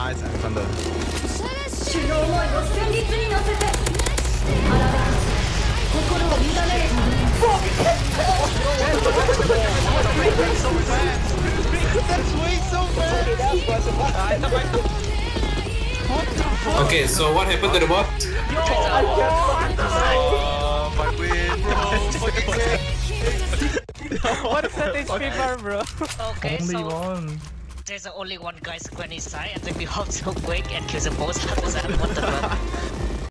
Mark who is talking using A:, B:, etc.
A: Nice, Alexander. That's way so bad.
B: Okay, so what happened to the bot?
A: My win, bro. Fucking win.
C: What is that HP bar, bro?
D: Okay,
E: Only
D: so
E: one.
D: there's only one guy when he side, and then we hope so quick and kill the boss. What the fuck?